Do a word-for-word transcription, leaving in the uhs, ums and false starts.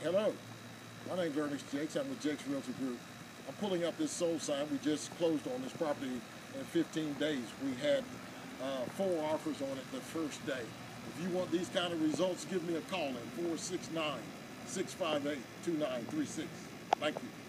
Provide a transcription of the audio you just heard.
Hello, my name's Ernest Jakes. I'm with Jakes Realty Group. I'm pulling up this sold sign. We just closed on this property in fifteen days. We had uh, four offers on it the first day. If you want these kind of results, give me a call at four six nine, six five eight, two nine three six. Thank you.